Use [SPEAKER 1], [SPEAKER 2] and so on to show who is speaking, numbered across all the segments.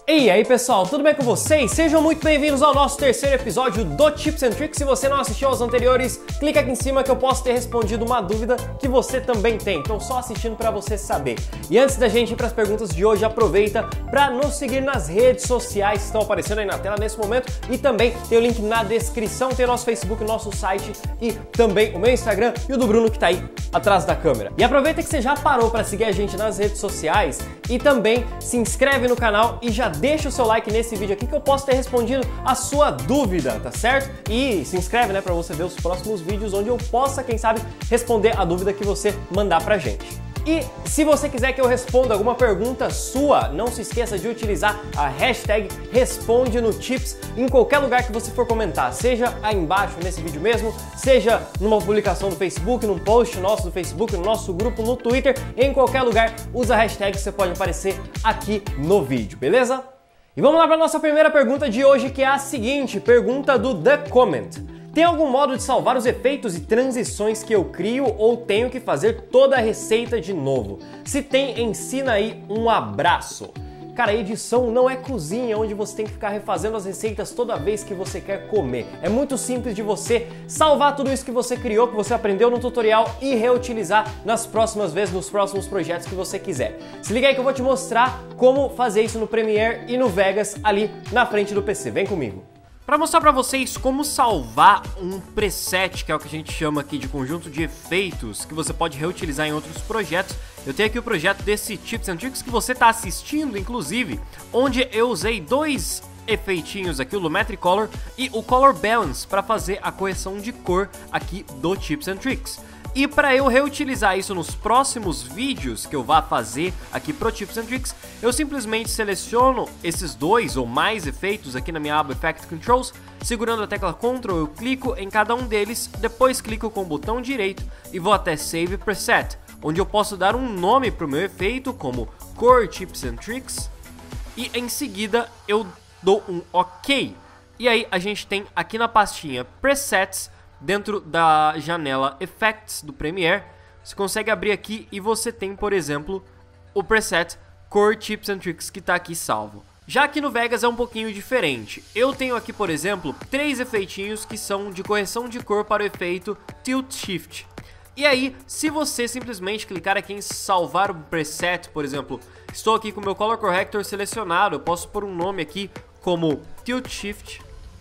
[SPEAKER 1] E aí pessoal, tudo bem com vocês? Sejam muito bem-vindos ao nosso terceiro episódio do Tips and Tricks. Se você não assistiu aos anteriores, clica aqui em cima que eu posso ter respondido uma dúvida que você também tem. Então só assistindo para você saber. E antes da gente ir para as perguntas de hoje, aproveita para nos seguir nas redes sociais que estão aparecendo aí na tela nesse momento. E também tem o link na descrição, tem o nosso Facebook, o nosso site e também o meu Instagram e o do Bruno que tá aí atrás da câmera. E aproveita que você já parou para seguir a gente nas redes sociais e também se inscreve no canal e já deixa o seu like nesse vídeo aqui que eu posso ter respondido a sua dúvida, tá certo? E se inscreve, né, pra você ver os próximos vídeos onde eu possa, quem sabe, responder a dúvida que você mandar pra gente. E se você quiser que eu responda alguma pergunta sua, não se esqueça de utilizar a hashtag Responde no Tips em qualquer lugar que você for comentar, seja aí embaixo nesse vídeo mesmo, seja numa publicação do Facebook, num post nosso do Facebook, no nosso grupo, no Twitter, em qualquer lugar, usa a hashtag que você pode aparecer aqui no vídeo, beleza? E vamos lá para a nossa primeira pergunta de hoje, que é a seguinte, pergunta do The Comment. Tem algum modo de salvar os efeitos e transições que eu crio ou tenho que fazer toda a receita de novo? Se tem, ensina aí, um abraço. Cara, edição não é cozinha onde você tem que ficar refazendo as receitas toda vez que você quer comer. É muito simples de você salvar tudo isso que você criou, que você aprendeu no tutorial e reutilizar nas próximas vezes, nos próximos projetos que você quiser. Se liga aí que eu vou te mostrar como fazer isso no Premiere e no Vegas ali na frente do PC. Vem comigo. Para mostrar para vocês como salvar um preset, que é o que a gente chama aqui de conjunto de efeitos, que você pode reutilizar em outros projetos, eu tenho aqui o projeto desse Tips and Tricks que você está assistindo, inclusive, onde eu usei dois efeitinhos aqui, o Lumetri Color e o Color Balance, para fazer a correção de cor aqui do Tips and Tricks. E para eu reutilizar isso nos próximos vídeos que eu vá fazer aqui pro Tips and Tricks, eu simplesmente seleciono esses dois ou mais efeitos aqui na minha aba Effect Controls, segurando a tecla Ctrl eu clico em cada um deles, depois clico com o botão direito e vou até Save Preset, onde eu posso dar um nome para o meu efeito como Core Tips and Tricks e em seguida eu dou um OK. E aí a gente tem aqui na pastinha Presets, dentro da janela Effects do Premiere, você consegue abrir aqui e você tem, por exemplo, o preset Core Tips and Tricks que está aqui salvo. Já aqui no Vegas é um pouquinho diferente. Eu tenho aqui, por exemplo, três efeitinhos que são de correção de cor para o efeito Tilt Shift. E aí, se você simplesmente clicar aqui em salvar o preset, por exemplo, estou aqui com o meu Color Corrector selecionado, eu posso pôr um nome aqui como Tilt Shift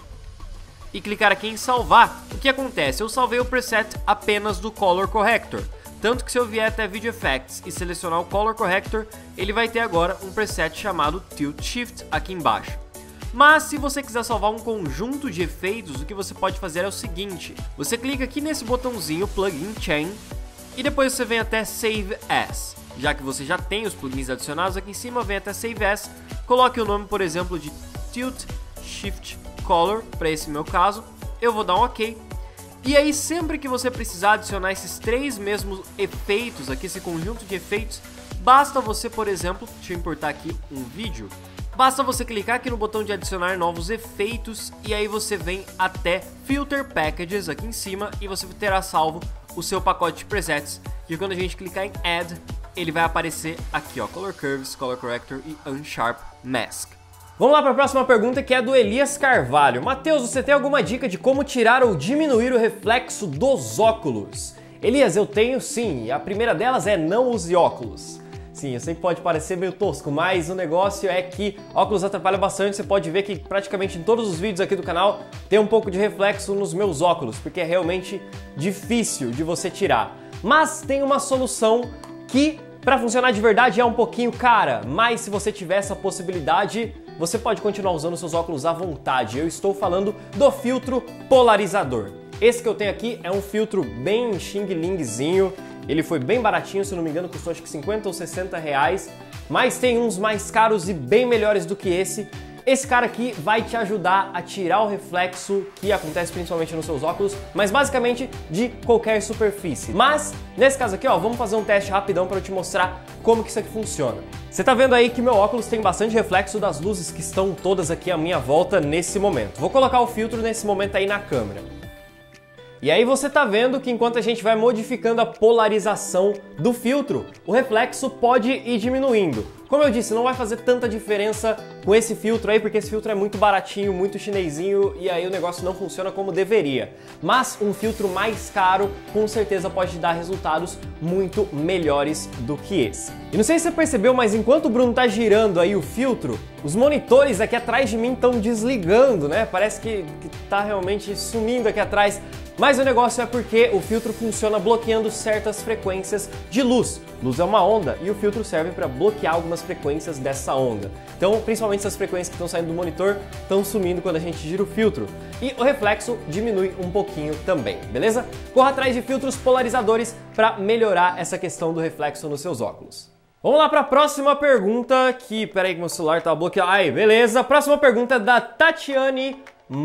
[SPEAKER 1] e clicar aqui em salvar. O que acontece? Eu salvei o preset apenas do Color Corrector, tanto que se eu vier até Video Effects e selecionar o Color Corrector, ele vai ter agora um preset chamado Tilt Shift aqui embaixo. Mas se você quiser salvar um conjunto de efeitos, o que você pode fazer é o seguinte, você clica aqui nesse botãozinho Plugin Chain e depois você vem até Save As. Já que você já tem os plugins adicionados aqui em cima, vem até Save As, coloque o nome, por exemplo, de Tilt Shift Color, para esse meu caso, eu vou dar um OK. E aí sempre que você precisar adicionar esses três mesmos efeitos aqui, esse conjunto de efeitos, basta você, por exemplo, deixa eu importar aqui um vídeo, basta você clicar aqui no botão de adicionar novos efeitos e aí você vem até Filter Packages aqui em cima e você terá salvo o seu pacote de presets, e quando a gente clicar em Add, ele vai aparecer aqui, ó, Color Curves, Color Corrector e Unsharp Mask. Vamos lá para a próxima pergunta, que é do Elias Carvalho. Matheus, você tem alguma dica de como tirar ou diminuir o reflexo dos óculos? Elias, eu tenho sim, e a primeira delas é não use óculos. Sim, eu sei que pode parecer meio tosco, mas o negócio é que óculos atrapalham bastante. Você pode ver que praticamente em todos os vídeos aqui do canal tem um pouco de reflexo nos meus óculos, porque é realmente difícil de você tirar. Mas tem uma solução que, para funcionar de verdade, é um pouquinho cara, mas se você tiver essa possibilidade, você pode continuar usando seus óculos à vontade. Eu estou falando do filtro polarizador. Esse que eu tenho aqui é um filtro bem xing-lingzinho. Ele foi bem baratinho, se não me engano, custou acho que 50 ou 60 reais. Mas tem uns mais caros e bem melhores do que esse. Esse cara aqui vai te ajudar a tirar o reflexo que acontece principalmente nos seus óculos, mas basicamente de qualquer superfície. Mas, nesse caso aqui, ó, vamos fazer um teste rapidão para eu te mostrar como que isso aqui funciona. Você tá vendo aí que meu óculos tem bastante reflexo das luzes que estão todas aqui à minha volta nesse momento. Vou colocar o filtro nesse momento aí na câmera. E aí você tá vendo que enquanto a gente vai modificando a polarização do filtro, o reflexo pode ir diminuindo. Como eu disse, não vai fazer tanta diferença com esse filtro aí, porque esse filtro é muito baratinho, muito chinesinho, e aí o negócio não funciona como deveria. Mas um filtro mais caro, com certeza pode dar resultados muito melhores do que esse. E não sei se você percebeu, mas enquanto o Bruno tá girando aí o filtro, os monitores aqui atrás de mim estão desligando, né? Parece que tá realmente sumindo aqui atrás. Mas o negócio é porque o filtro funciona bloqueando certas frequências de luz. Luz é uma onda e o filtro serve para bloquear algumas frequências dessa onda. Então, principalmente essas frequências que estão saindo do monitor estão sumindo quando a gente gira o filtro. E o reflexo diminui um pouquinho também, beleza? Corra atrás de filtros polarizadores para melhorar essa questão do reflexo nos seus óculos. Vamos lá para a próxima pergunta, peraí que meu celular tá bloqueado. Aí, beleza. A próxima pergunta é da Tatiane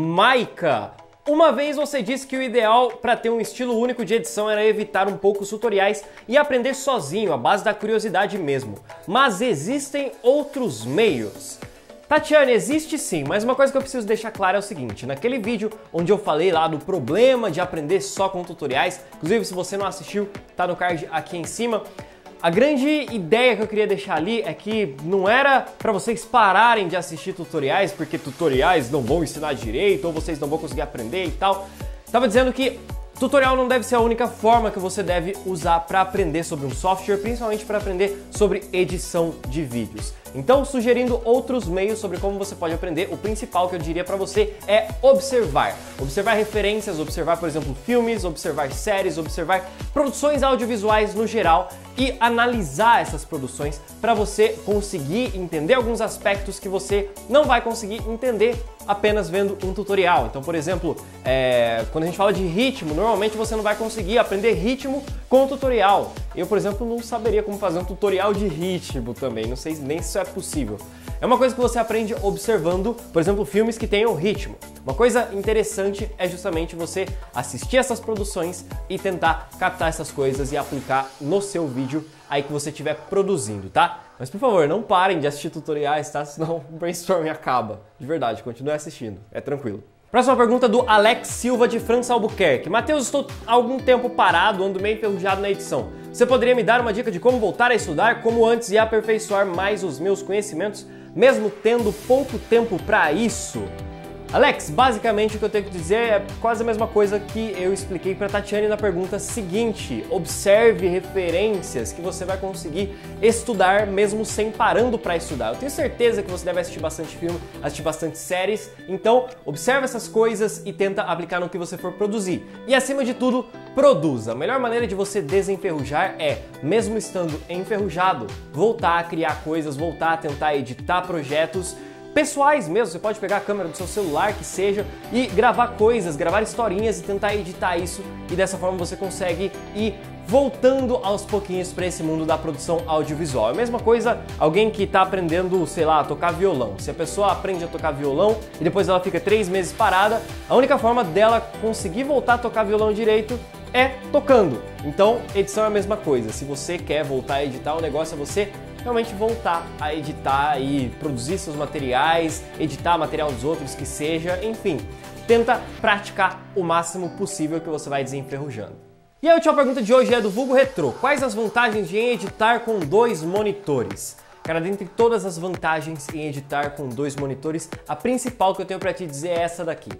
[SPEAKER 1] Maika. Uma vez você disse que o ideal para ter um estilo único de edição era evitar um pouco os tutoriais e aprender sozinho, à base da curiosidade mesmo. Mas existem outros meios? Tatiane, existe sim, mas uma coisa que eu preciso deixar clara é o seguinte: naquele vídeo onde eu falei lá do problema de aprender só com tutoriais, inclusive se você não assistiu, tá no card aqui em cima. A grande ideia que eu queria deixar ali é que não era para vocês pararem de assistir tutoriais, porque tutoriais não vão ensinar direito ou vocês não vão conseguir aprender e tal. Tava dizendo que tutorial não deve ser a única forma que você deve usar para aprender sobre um software, principalmente para aprender sobre edição de vídeos. Então, sugerindo outros meios sobre como você pode aprender, o principal que eu diria para você é observar. Observar referências, observar, por exemplo, filmes, observar séries, observar produções audiovisuais no geral e analisar essas produções para você conseguir entender alguns aspectos que você não vai conseguir entender apenas vendo um tutorial. Então, por exemplo, quando a gente fala de ritmo, normalmente você não vai conseguir aprender ritmo com o tutorial. Eu, por exemplo, não saberia como fazer um tutorial de ritmo também, não sei nem se isso é possível. É uma coisa que você aprende observando, por exemplo, filmes que tenham ritmo. Uma coisa interessante é justamente você assistir essas produções e tentar captar essas coisas e aplicar no seu vídeo aí que você estiver produzindo, tá? Mas por favor, não parem de assistir tutoriais, tá? Senão o brainstorming acaba. De verdade, continue assistindo, é tranquilo. Próxima pergunta do Alex Silva de França Albuquerque. Matheus, estou há algum tempo parado, ando meio enferrujado na edição. Você poderia me dar uma dica de como voltar a estudar, como antes e aperfeiçoar mais os meus conhecimentos, mesmo tendo pouco tempo para isso? Alex, basicamente o que eu tenho que dizer é quase a mesma coisa que eu expliquei para Tatiane na pergunta seguinte. Observe referências que você vai conseguir estudar mesmo sem parando para estudar. Eu tenho certeza que você deve assistir bastante filme, assistir bastante séries, então observe essas coisas e tenta aplicar no que você for produzir. E acima de tudo, produza. A melhor maneira de você desenferrujar é, mesmo estando enferrujado, voltar a criar coisas, voltar a tentar editar projetos pessoais mesmo. Você pode pegar a câmera do seu celular, que seja, e gravar coisas, gravar historinhas e tentar editar isso, e dessa forma você consegue ir voltando aos pouquinhos para esse mundo da produção audiovisual. É a mesma coisa alguém que está aprendendo, sei lá, a tocar violão. Se a pessoa aprende a tocar violão e depois ela fica 3 meses parada, a única forma dela conseguir voltar a tocar violão direito é tocando. Então, edição é a mesma coisa. Se você quer voltar a editar, o negócio é você realmente voltar a editar e produzir seus materiais, editar material dos outros, que seja, enfim. Tenta praticar o máximo possível que você vai desenferrujando. E a última pergunta de hoje é do Vulgo Retro. Quais as vantagens de editar com 2 monitores? Cara, dentre todas as vantagens em editar com 2 monitores, a principal que eu tenho para te dizer é essa daqui.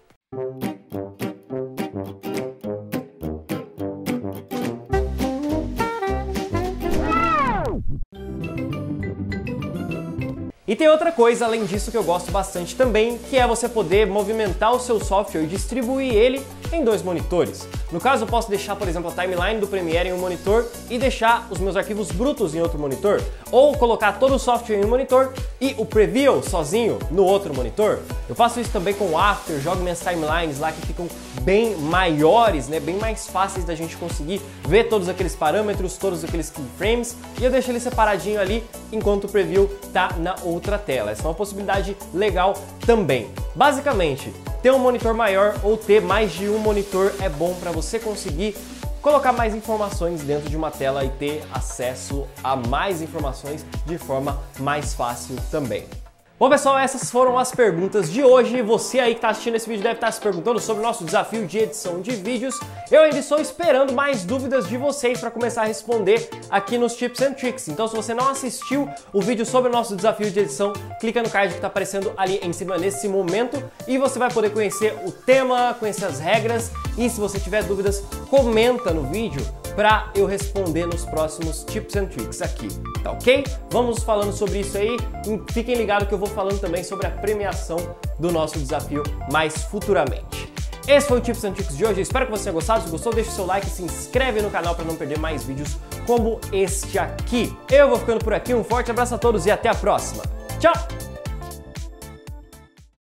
[SPEAKER 1] E tem outra coisa além disso que eu gosto bastante também, que é você poder movimentar o seu software e distribuir ele em 2 monitores. No caso, eu posso deixar, por exemplo, a timeline do Premiere em um monitor e deixar os meus arquivos brutos em outro monitor, ou colocar todo o software em um monitor e o Preview sozinho no outro monitor. Eu faço isso também com o After, jogo minhas timelines lá que ficam bem maiores, né, bem mais fáceis da gente conseguir ver todos aqueles parâmetros, todos aqueles keyframes, e eu deixo ele separadinho ali enquanto o Preview tá na outra tela. Essa é uma possibilidade legal também. Basicamente, ter um monitor maior ou ter mais de um monitor é bom para você conseguir colocar mais informações dentro de uma tela e ter acesso a mais informações de forma mais fácil também. Bom pessoal, essas foram as perguntas de hoje. Você aí que está assistindo esse vídeo deve estar se perguntando sobre o nosso desafio de edição de vídeos. Eu ainda estou esperando mais dúvidas de vocês para começar a responder aqui nos Tips and Tricks. Então se você não assistiu o vídeo sobre o nosso desafio de edição, clica no card que está aparecendo ali em cima nesse momento e você vai poder conhecer o tema, conhecer as regras e se você tiver dúvidas, comenta no vídeo para eu responder nos próximos Tips and Tricks aqui, tá ok? Vamos falando sobre isso aí e fiquem ligados que eu vou falando também sobre a premiação do nosso desafio mais futuramente. Esse foi o Tips and Tricks de hoje, eu espero que você tenha gostado. Se gostou, deixa o seu like e se inscreve no canal para não perder mais vídeos como este aqui. Eu vou ficando por aqui, um forte abraço a todos e até a próxima. Tchau!